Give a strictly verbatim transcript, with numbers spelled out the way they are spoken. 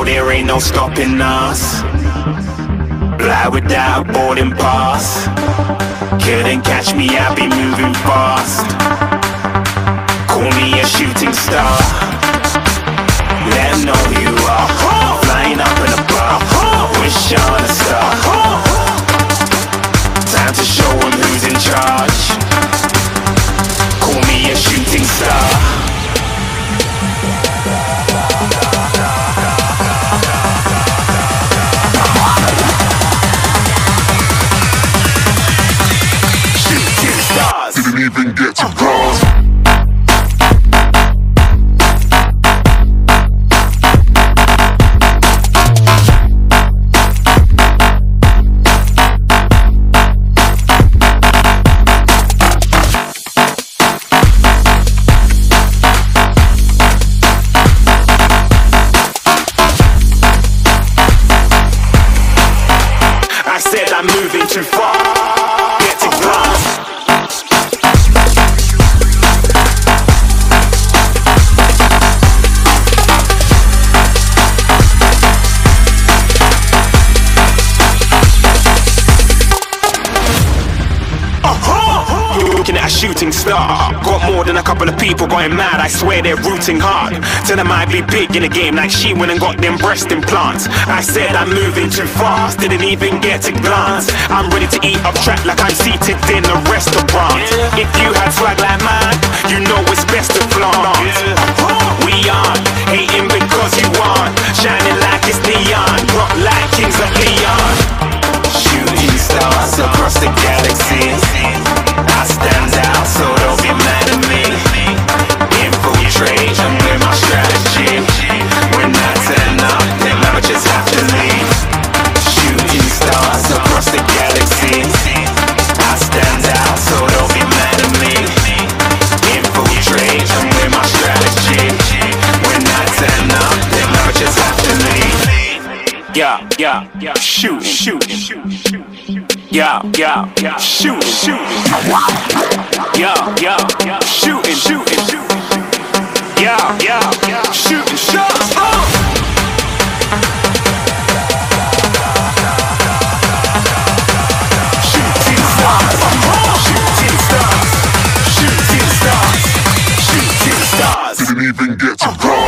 there ain't no stopping us. Fly without a boarding pass. Couldn't catch me, I be moving fast. Call me a shooting star. Let 'em know who you are. Flying up in a bar. Wish on a star. Time to show 'em who's in charge. Call me a shooting star. Shooting stars. Didn't even get to cross. I said I'm moving too far. Get to glass. Looking at a shooting star. Got more than a couple of people going mad. I swear they're rooting hard. Tell them I be big in the game like she went and got them breast implants. I said I'm moving too fast. Didn't even get a glance. I'm ready to eat up track like I'm seated in a restaurant. If you had swag like mine, you know it's best to flaunt. We aren't hating because you aren't shining like it's neon. Rock like kings like Leon. Shooting stars across the galaxy. I stand out, so don't be mad at me. Infiltrate, I'm with my strategy. When I turn up, then I just have to leave. Shooting stars across the galaxy. I stand out, so don't be mad at me. Infiltrate, I'm with my strategy. When I turn up, then I just have to leave. Yeah, yeah, yeah, shoot, shoot, shoot, shoot. Yeah, yeah, yeah, shooting, shooting. Yeah, yeah, yeah, shooting, shooting, shooting. Yeah, yeah, yeah, shooting shots. Oh! Shooting stars, shooting stars, shooting stars, shooting stars. Didn't even get to cross.